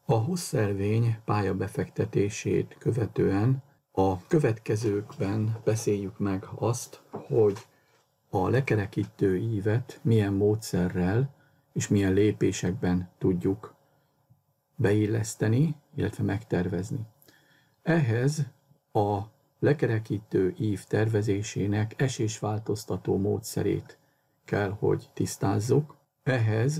A hosszervény pályabefektetését követően a következőkben beszéljük meg azt, hogy a lekerekítő ívet milyen módszerrel és milyen lépésekben tudjuk beilleszteni, illetve megtervezni. Ehhez a lekerekítő ív tervezésének esésváltoztató módszerét kell, hogy tisztázzuk. Ehhez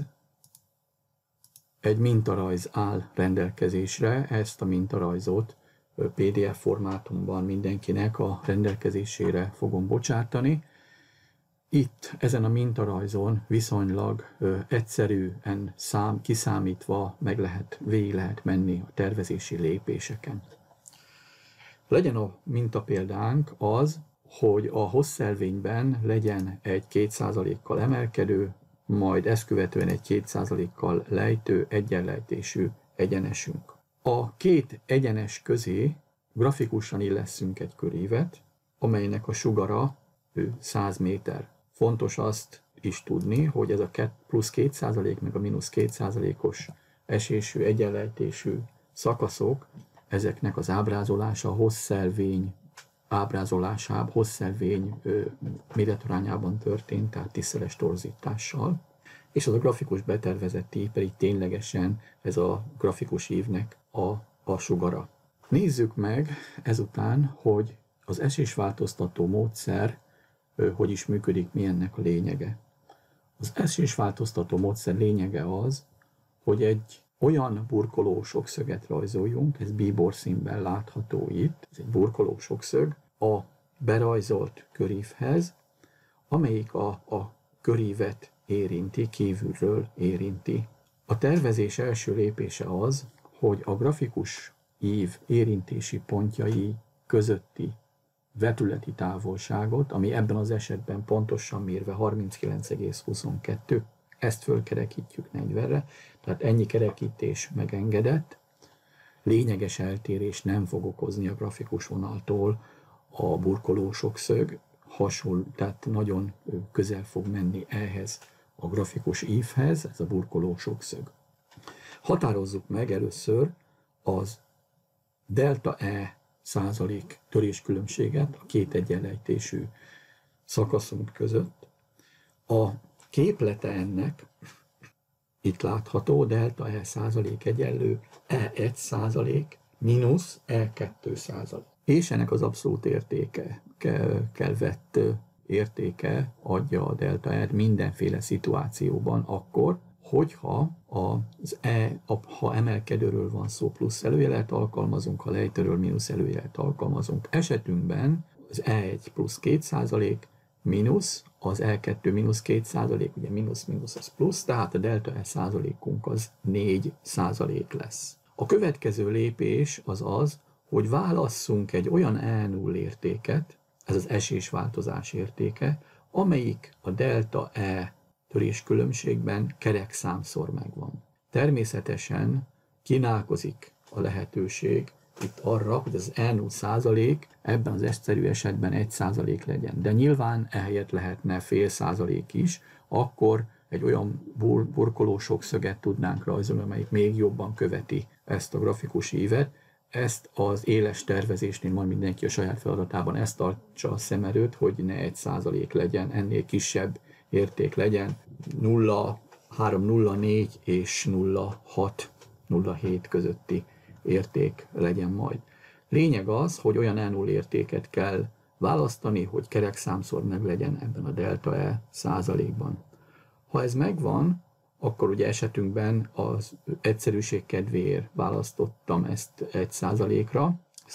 egy mintarajz áll rendelkezésre, ezt a mintarajzot PDF formátumban mindenkinek a rendelkezésére fogom bocsátani. Itt, ezen a mintarajzon viszonylag egyszerűen kiszámítva végig lehet menni a tervezési lépéseken. Legyen a mintapéldánk az, hogy a hosszervényben legyen egy 2%-kal emelkedő, majd ezt követően egy 2%-kal lejtő egyenlejtésű egyenesünk. A két egyenes közé grafikusan illesszünk egy körívet, amelynek a sugara 100 méter. Fontos azt is tudni, hogy ez a plusz 2% meg a mínusz 2%-os esésű, egyenlejtésű szakaszok, ezeknek az ábrázolása hosszervény hosszervény méretarányában történt, tehát tízszeres torzítással, és az a grafikus betervezett ív pedig ténylegesen ez a grafikus ívnek a sugara. Nézzük meg ezután, hogy az esésváltoztató módszer hogy is működik, mi ennek a lényege. Az esésváltoztató módszer lényege az, hogy egy olyan burkoló sokszöget rajzoljunk, ez bíbor színben látható itt, ez egy burkoló sokszög, a berajzolt körívhez, amelyik a körívet érinti, kívülről érinti. A tervezés első lépése az, hogy a grafikus ív érintési pontjai közötti vetületi távolságot, ami ebben az esetben pontosan mérve 39,22, ezt fölkerekítjük 40-re, tehát ennyi kerekítés megengedett, lényeges eltérés nem fog okozni a grafikus vonaltól a burkoló sokszög, tehát nagyon közel fog menni ehhez a grafikus ívhez, ez a burkoló sokszög. Határozzuk meg először az delta E százalék töréskülönbséget a két egyenlejtésű szakaszunk között. A képlete ennek itt látható, delta E százalék egyenlő E1 százalék mínusz E2 százalék. És ennek az abszolút értéke, vett értéke adja a delta E-t mindenféle szituációban akkor, hogyha ha emelkedőről van szó, plusz előjelet alkalmazunk, ha lejtőről mínusz előjelet alkalmazunk. Esetünkben az E1 plusz 2%, mínusz, az E2 mínusz 2%, ugye mínusz az plusz, tehát a delta E százalékunk az 4% lesz. A következő lépés az az, hogy válasszunk egy olyan E0 értéket, ez az esésváltozás értéke, amelyik a delta E töréskülönbségben kerekszámszor megvan. Természetesen kínálkozik a lehetőség itt arra, hogy az E0 százalék ebben az egyszerű esetben 1% legyen. De nyilván ehelyett lehetne fél százalék is, akkor egy olyan burkoló sokszöget tudnánk rajzolni, amelyik még jobban követi ezt a grafikus ívet. Ezt az éles tervezésnél majd mindenki a saját feladatában ezt tartsa szem előtt, hogy ne 1% legyen, ennél kisebb érték legyen, 0,304 és 0,607 közötti érték legyen majd. Lényeg az, hogy olyan E0 értéket kell választani, hogy kerekszámszor meg legyen ebben a delta E százalékban. Ha ez megvan, akkor ugye esetünkben az egyszerűség kedvéért választottam ezt 1%-ra,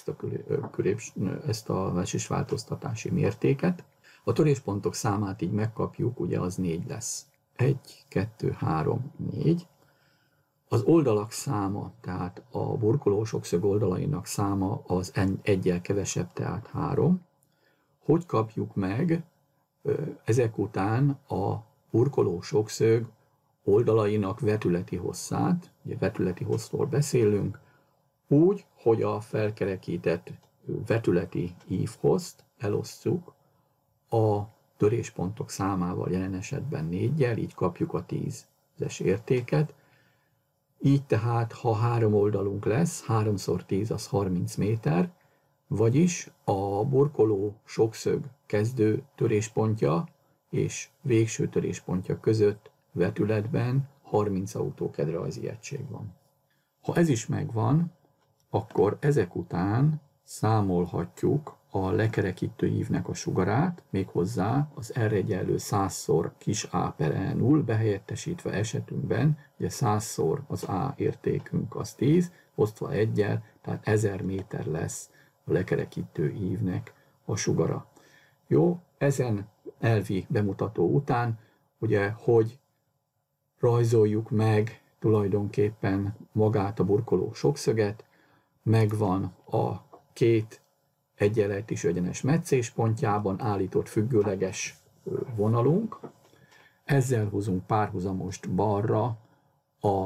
ezt a esésváltoztatási mértéket. A töréspontok számát így megkapjuk, ugye az 4 lesz. 1, 2, 3, 4. Az oldalak száma, tehát a burkoló sokszög oldalainak száma az 1-jel kevesebb, tehát 3. Hogy kapjuk meg ezek után a burkoló sokszög oldalainak vetületi hosszát, ugye vetületi hosszról beszélünk, úgy, hogy a felkerekített vetületi ívhozt elosztjuk a töréspontok számával, jelen esetben 4-jel, így kapjuk a 10-es értéket, Így tehát, ha 3 oldalunk lesz, 3×10 az 30 méter, vagyis a burkoló sokszög kezdő töréspontja és végső töréspontja között vetületben 30 AutoCAD-rajzi egység van. Ha ez is megvan, akkor ezek után számolhatjuk a lekerekítő ívnek a sugarát, méghozzá az R= 100-szor kis a per E0 behelyettesítve esetünkben, ugye 100-szor az A értékünk az 10, osztva 1-jel, tehát 1000 méter lesz a lekerekítő ívnek a sugara. Jó, ezen elvi bemutató után, ugye, hogy rajzoljuk meg tulajdonképpen magát a burkoló sokszöget, megvan a két egyenlejtésű egyenes metszéspontjában állított függőleges vonalunk. Ezzel húzunk párhuzamost balra a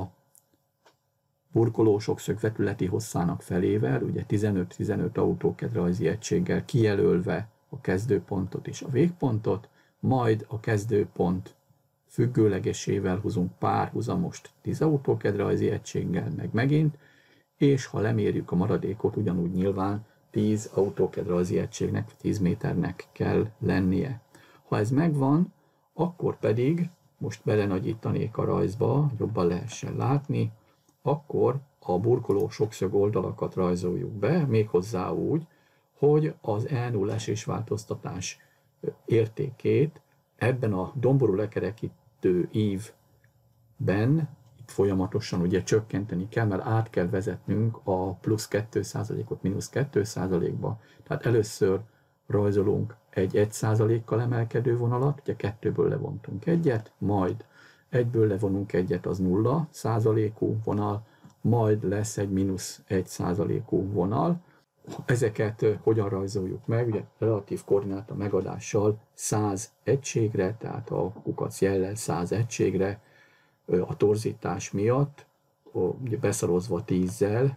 burkoló sokszög vetületi hosszának felével, ugye 15-15 AutoCAD rajzi egységgel kijelölve a kezdőpontot és a végpontot, majd a kezdőpont függőlegesével húzunk párhuzamost 10 AutoCAD rajzi egységgel, meg megint, és ha lemérjük a maradékot, ugyanúgy nyilván 10 AutoCAD rajzi egységnek, 10 méternek kell lennie. Ha ez megvan, akkor pedig, most belenagyítanék a rajzba, jobban lehessen látni, akkor a burkoló sokszög oldalakat rajzoljuk be, méghozzá úgy, hogy az E0 esésváltoztatás értékét ebben a domború lekerekítő ívben folyamatosan ugye csökkenteni kell, mert át kell vezetnünk a plusz 2%-ot mínusz 2%-ba. Tehát először rajzolunk egy 1%-kal emelkedő vonalat, ugye 2-ből levontunk egyet, majd 1-ből levonunk egyet, az 0%-ú vonal, majd lesz egy mínusz 1%-ú vonal. Ezeket hogyan rajzoljuk meg? Ugye relatív koordináta megadással 100 egységre, tehát a kukac jellel 100 egységre, a torzítás miatt, ugye beszorozva 10-zel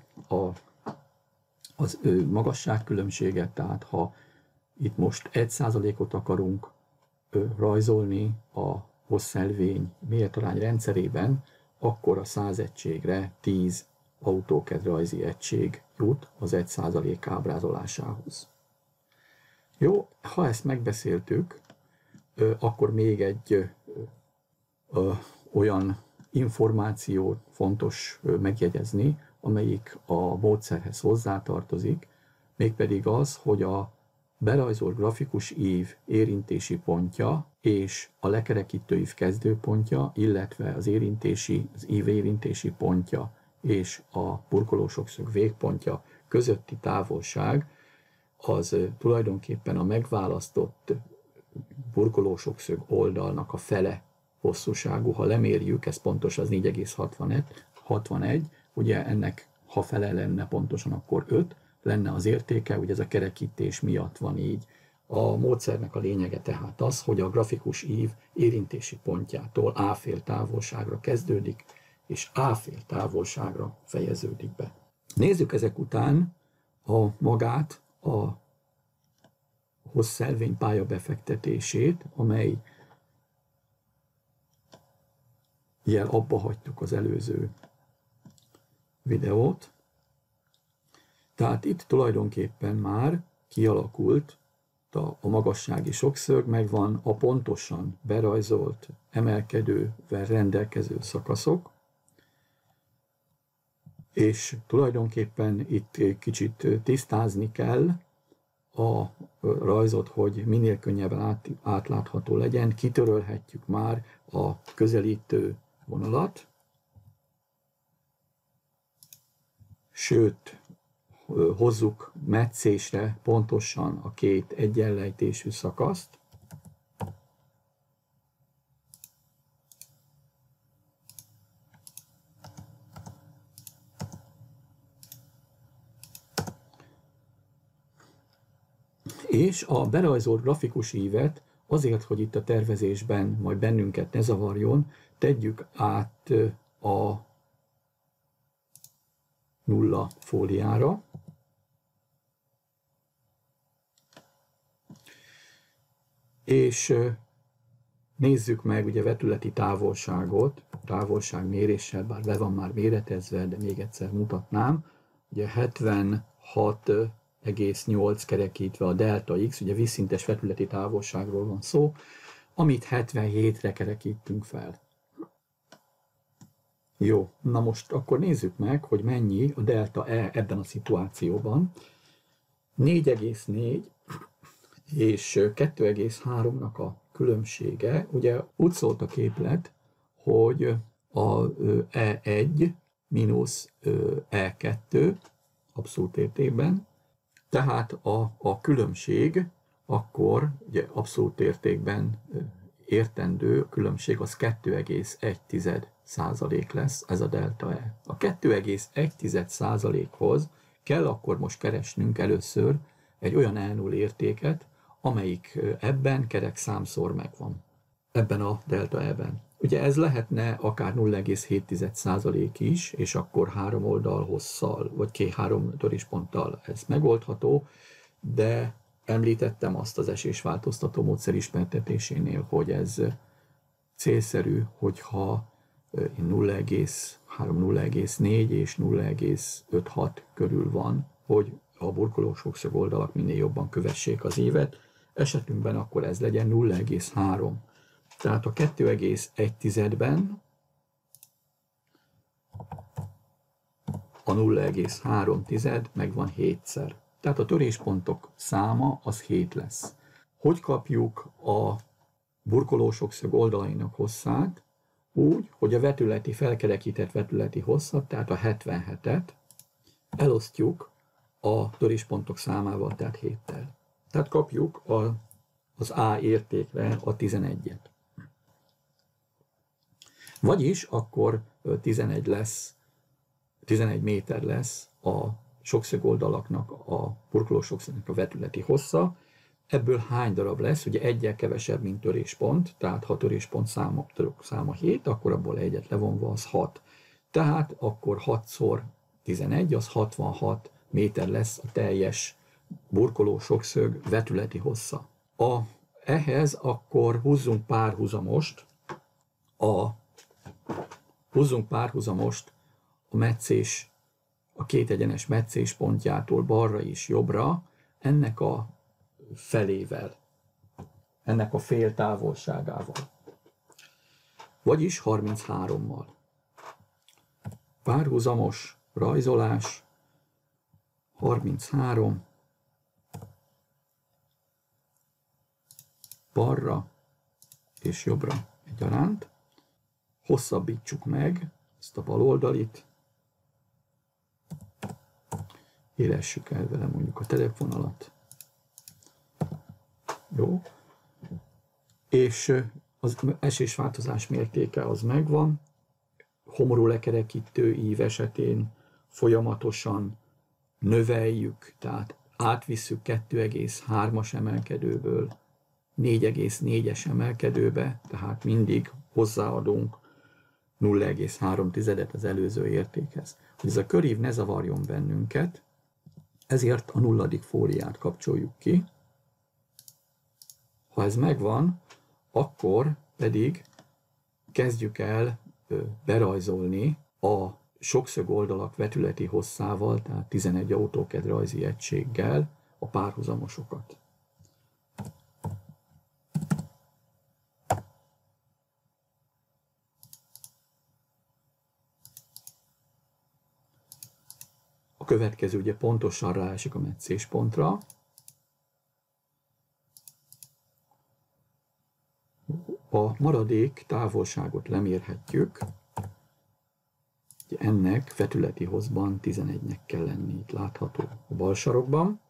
az magasságkülönbséget, tehát ha itt most 1%-ot akarunk rajzolni a hossz-szelvény méretarány rendszerében, akkor a 100 egységre 10 AutoCAD rajzi egység jut az 1% ábrázolásához. Jó, ha ezt megbeszéltük, akkor még egy olyan információt fontos megjegyezni, amelyik a módszerhez hozzátartozik, mégpedig az, hogy a berajzolt grafikus ív érintési pontja és a lekerekítő ív kezdőpontja, illetve az ív érintési pontja és a burkoló sokszög végpontja közötti távolság az tulajdonképpen a megválasztott burkoló sokszög oldalnak a fele hosszúságú, ha lemérjük, ez pontos, az 4,61, ugye ennek, ha fele lenne pontosan, akkor 5 lenne az értéke, ugye ez a kerekítés miatt van így. A módszernek a lényege tehát az, hogy a grafikus ív érintési pontjától A fél távolságra kezdődik, és A fél távolságra fejeződik be. Nézzük ezek után magát a hossz-szelvény pálya befektetését, amely jel abba hagytuk az előző videót. Tehát itt tulajdonképpen már kialakult a magassági sokszög, megvan a pontosan berajzolt emelkedővel rendelkező szakaszok, és tulajdonképpen itt kicsit tisztázni kell a rajzot, hogy minél könnyebben átlátható legyen, kitörölhetjük már a közelítő vonalat, sőt, hozzuk metszésre pontosan a két egyenlejtésű szakaszt, és a berajzolt grafikus ívet azért, hogy itt a tervezésben majd bennünket ne zavarjon, tegyük át a nulla fóliára. És Nézzük meg ugye vetületi távolságot, távolságméréssel, bár be van már méretezve, de még egyszer mutatnám. Ugye 76,8 kerekítve a delta x, ugye vízszintes vetületi távolságról van szó, amit 77-re kerekítünk fel. Jó, na most akkor nézzük meg, hogy mennyi a delta E ebben a szituációban. 4,4 és 2,3-nak a különbsége, ugye úgy szólt a képlet, hogy a E1 mínusz E2 abszolút értékben, tehát a különbség akkor ugye abszolút értékben értendő különbség az 2,1% lesz, ez a delta E. A 2,1%-hoz kell akkor most keresnünk először egy olyan E0 értéket, amelyik ebben kerek számszor megvan, ebben a delta E-ben. Ugye ez lehetne akár 0,7% is, és akkor 3 oldal hosszal, vagy 3 törésponttal ez megoldható, de említettem azt az esésváltoztató módszer ismertetésénél, hogy ez célszerű, hogyha 0,3, 0,4 és 0,56 körül van, hogy a burkoló sokszög oldalak minél jobban kövessék az ívet. Esetünkben akkor ez legyen 0,3. Tehát a 2,1-ben a 0,3 megvan 7-szer. Tehát a töréspontok száma az 7 lesz. Hogy kapjuk a burkoló sokszög oldalainak hosszát? Úgy, hogy a vetületi, felkerekített vetületi hosszat, tehát a 77-et elosztjuk a töréspontok számával, tehát 7-tel. Tehát kapjuk az A értékre a 11-et. Vagyis akkor 11 méter lesz a sokszög oldalaknak, a burkoló sokszögnek a vetületi hossza. Ebből hány darab lesz? Ugye egyel kevesebb, mint töréspont, tehát ha töréspont száma 7, akkor abból egyet levonva az 6. Tehát akkor 6 x 11, az 66 méter lesz a teljes burkoló sokszög vetületi hossza. Ehhez akkor húzzunk párhuzamost a metszés, a két egyenes metszés pontjától balra és jobbra, ennek a felével, ennek a fél távolságával. Vagyis 33-mal. Párhuzamos rajzolás, 33, balra és jobbra egyaránt. Hosszabbítsuk meg ezt a bal oldalit, élessük el vele mondjuk a telefonalat. Jó. És az esésváltozás mértéke az megvan. Homorú lekerekítő ív esetén folyamatosan növeljük, tehát átvisszük 2,3-as emelkedőből 4,4-es emelkedőbe, tehát mindig hozzáadunk 0,3 az előző értékhez. Hogy ez a körív ne zavarjon bennünket, ezért a nulladik fóliát kapcsoljuk ki. Ha ez megvan, akkor pedig kezdjük el berajzolni a sokszög oldalak vetületi hosszával, tehát 11 AutoCAD rajzi egységgel a párhuzamosokat. A következő ugye pontosan ráesik a metszéspontra. A maradék távolságot lemérhetjük. Ennek vetületi hosszban 11-nek kell lenni, itt látható a bal sarokban.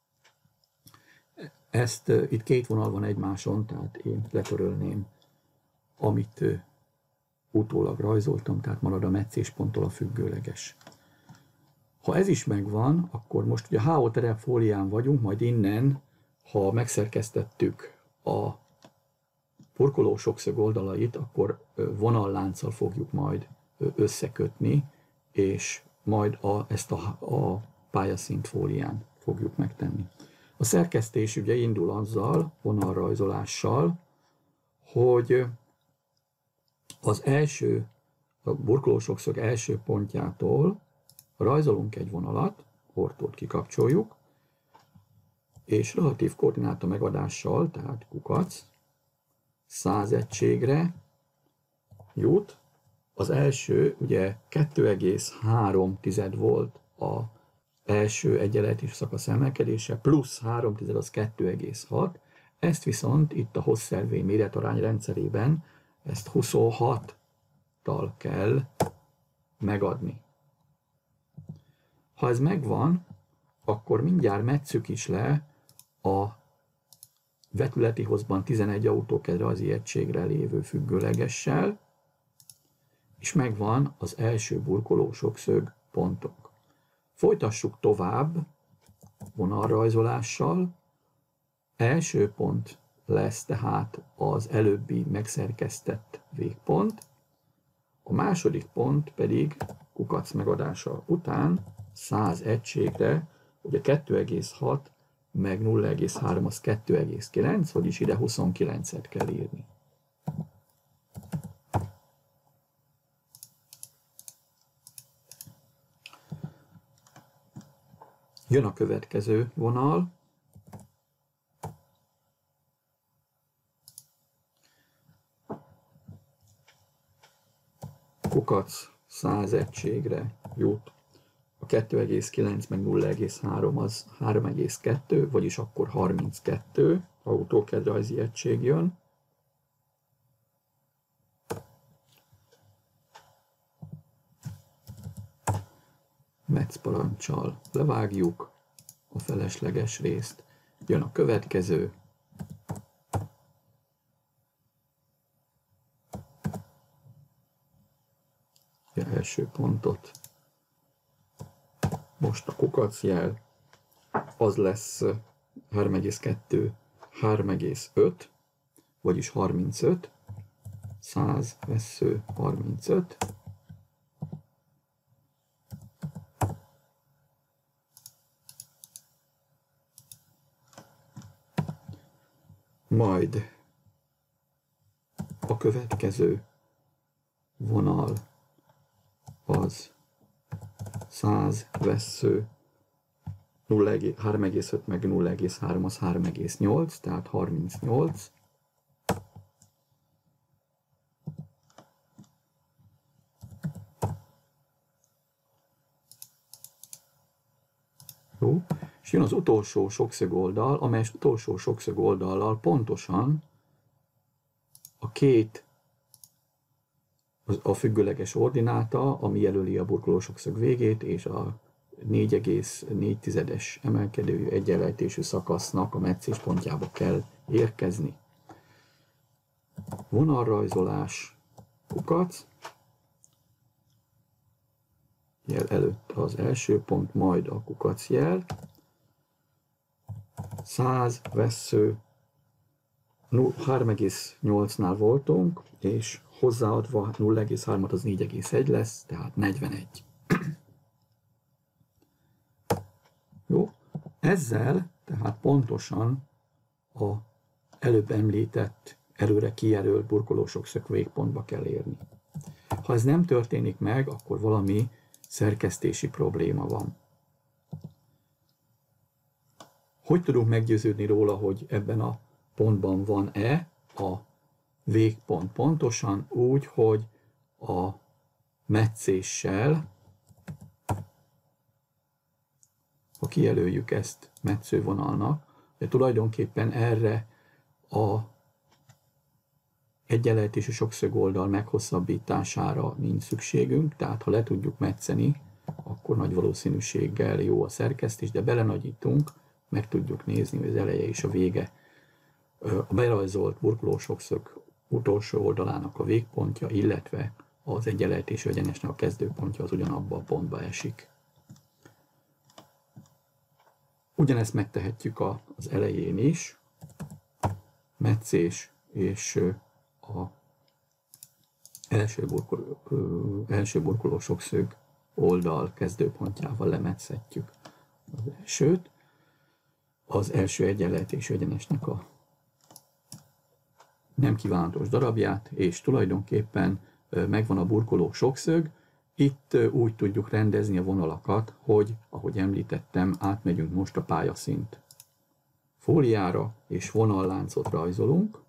Ezt itt két vonal van egymáson, tehát én letörölném, amit utólag rajzoltam, tehát marad a metszésponttól a függőleges. Ha ez is megvan, akkor most ugye a HO terepfólián vagyunk, majd innen, ha megszerkesztettük a burkoló sokszög oldalait, akkor vonallánccal fogjuk majd összekötni, és majd ezt a pályaszint fólián fogjuk megtenni. A szerkesztés ugye indul azzal, vonalrajzolással, hogy az első, a burkolósokszög első pontjától rajzolunk egy vonalat, ortót kikapcsoljuk, és relatív koordináta megadással, tehát kukac, 100 egységre jut. Az első ugye 2,3 volt az első egyenletes szakasz emelkedése, plusz 3 az 2,6. Ezt viszont itt a Hossz-Selwyn méretarány rendszerében ezt 26-tal kell megadni. Ha ez megvan, akkor mindjárt metszük is le a vetületi hosszban 11 autókedrajzi egységre lévő függőlegessel, és megvan az első burkoló sokszög pontunk. Folytassuk tovább vonalrajzolással. Első pont lesz tehát az előbbi megszerkesztett végpont, a második pont pedig kukac megadása után 100 egységre, ugye 2,6 meg 0,3 az 2,9, vagyis ide 29-et kell írni. Jön a következő vonal. Kukac 100 egységre jut. A 2,9 meg 0,3 az 3,2, vagyis akkor 32 autókedrajzi egység jön. Metsz parancsal levágjuk a felesleges részt. Jön a következő. Az első pontot. Most a kukacjel az lesz 3,2, 3,5, vagyis 35, 100 vessző 35, majd a következő vonal az 100 vessző 3,5 meg 0,3 az 3,8, tehát 38. Jó. És jön az utolsó sokszög oldal, amely az utolsó sokszög oldallal pontosan a két a függőleges ordináta, ami jelöli a burkoló sokszög végét, és a 4,4-es emelkedő egyenlejtésű szakasznak a metszés pontjába kell érkezni. Vonalrajzolás, kukac, jel előtt az első pont, majd a kukac jel, 100 vessző, 3,8-nál voltunk, és hozzáadva 0,3-at az 4,1 lesz, tehát 41. Jó, ezzel tehát pontosan a előbb említett, előre kijelölt burkolósokszög végpontba kell érni. Ha ez nem történik meg, akkor valami szerkesztési probléma van. Hogy tudunk meggyőződni róla, hogy ebben a pontban van-e a végpont? Pontosan úgy, hogy a metszéssel, ha kijelöljük ezt metszővonalnak, de tulajdonképpen erre a egyenlejtésű sokszög oldal meghosszabbítására nincs szükségünk, tehát ha le tudjuk metszeni, akkor nagy valószínűséggel jó a szerkesztés, de belenagyítunk, meg tudjuk nézni, hogy az eleje és a vége, a berajzolt burkoló sokszög utolsó oldalának a végpontja, illetve az egyenlejtésű egyenesnek a kezdőpontja az ugyanabba a pontba esik. Ugyanezt megtehetjük az elején is, metszés és a első burkoló sokszög oldal kezdőpontjával lemetszhetjük az elsőt. Az első egyenlejtésű egyenesnek a nem kívánatos darabját, és tulajdonképpen megvan a burkoló sokszög. Itt úgy tudjuk rendezni a vonalakat, hogy, ahogy említettem, átmegyünk most a pályaszint fóliára, és vonalláncot rajzolunk.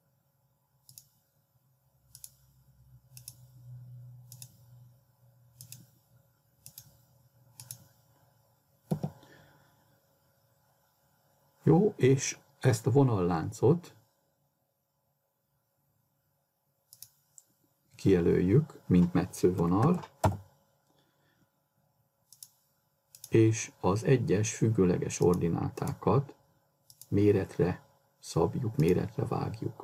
Jó, és ezt a vonalláncot kijelöljük, mint metszővonal, és az egyes függőleges ordinátákat méretre szabjuk, méretre vágjuk.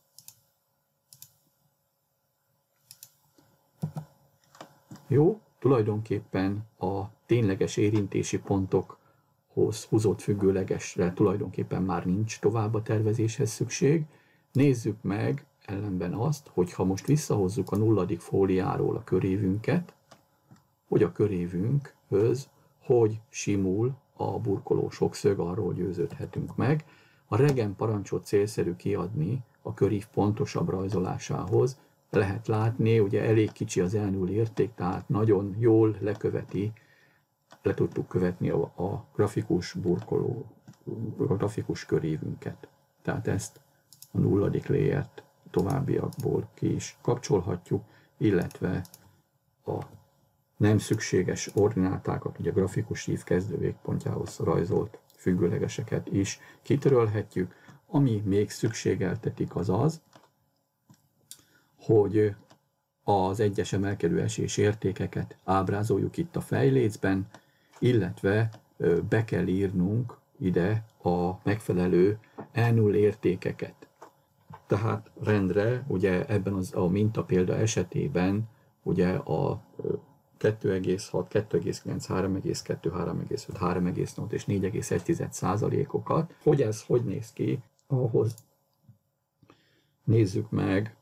Jó, tulajdonképpen a tényleges érintési pontokhoz húzott függőlegesre tulajdonképpen már nincs tovább a tervezéshez szükség. Nézzük meg ellenben azt, hogy ha most visszahozzuk a nulladik fóliáról a körévünket, hogy a körévünkhöz hogy simul a burkoló sokszög, arról győződhetünk meg. A regen parancsot célszerű kiadni a körív pontosabb rajzolásához. Lehet látni, ugye elég kicsi az L0 érték, tehát nagyon jól le tudtuk követni a grafikus burkoló, a grafikus körévünket. Tehát ezt a nulladik layert továbbiakból ki is kapcsolhatjuk, illetve a nem szükséges ordinátákat, ugye a grafikus ív kezdő végpontjához rajzolt függőlegeseket is kitörölhetjük. Ami még szükségeltetik az az, hogy az egyes emelkedő esés értékeket ábrázoljuk itt a fejlécben, illetve be kell írnunk ide a megfelelő L0 értékeket. Tehát rendre, ugye ebben a mintapélda esetében ugye a 2,6, 2,9, 3,2, 3,5, 3,8 és 4,1%-okat. Hogy ez hogy néz ki? Ahhoz nézzük meg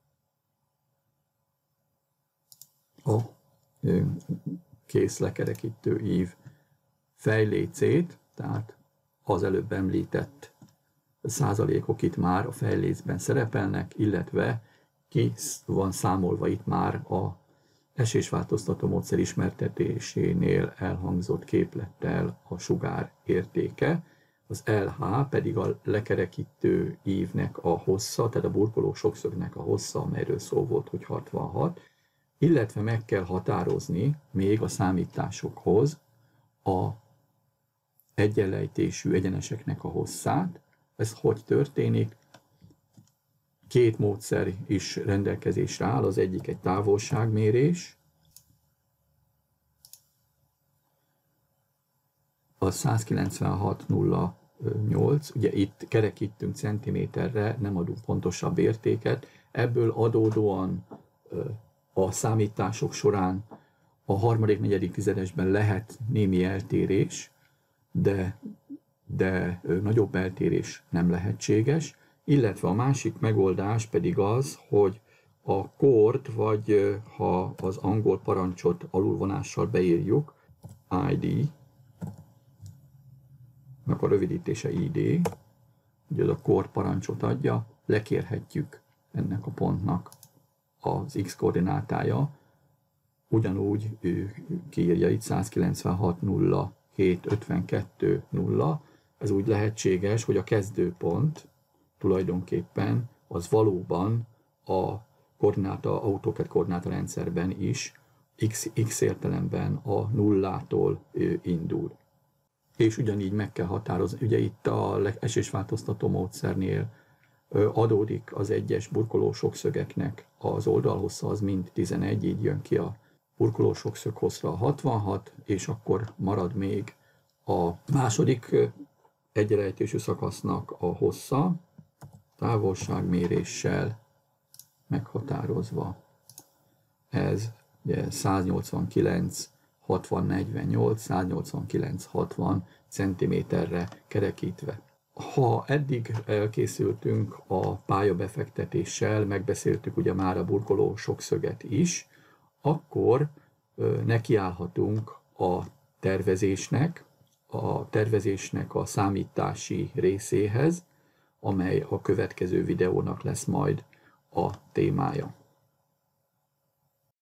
a kész lekerekítő ív fejlécét, tehát az előbb említett százalékok itt már a fejlécben szerepelnek, illetve ki van számolva itt már a esésváltoztató módszer ismertetésénél elhangzott képlettel a sugár értéke, az LH pedig a lekerekítő ívnek a hossza, tehát a burkoló sokszögnek a hossza, amelyről szó volt, hogy 66, illetve meg kell határozni még a számításokhoz a egyenlejtésű egyeneseknek a hosszát. Ez hogy történik? Két módszer is rendelkezésre áll, az egyik egy távolságmérés, a 196,08, ugye itt kerekítünk centiméterre, nem adunk pontosabb értéket, ebből adódóan a számítások során a harmadik, negyedik tizedesben lehet némi eltérés, de nagyobb eltérés nem lehetséges, illetve a másik megoldás pedig az, hogy a kord, vagy ha az angol parancsot alulvonással beírjuk, ID, meg a rövidítése ID, ugye az a kord parancsot adja, lekérhetjük ennek a pontnak az x koordinátája, ugyanúgy ő kiírja itt 196,0,752,0, ez úgy lehetséges, hogy a kezdőpont tulajdonképpen az valóban a koordináta, AutoCAD koordináta rendszerben is x értelemben a nullától indul. És ugyanígy meg kell határozni, ugye itt a esésváltoztató módszernél adódik az egyes burkoló sokszögeknek az oldalhossza, az mind 11, így jön ki a burkoló sokszög hosszra 66, és akkor marad még a második egyenlejtésű szakasznak a hossza, távolságméréssel meghatározva. Ez ugye 189, 60, 48, 189, 60 cm-re kerekítve. Ha eddig elkészültünk a pályabefektetéssel, megbeszéltük ugye már a burkoló sokszöget is, akkor nekiállhatunk a tervezésnek a számítási részéhez, amely a következő videónak lesz majd a témája.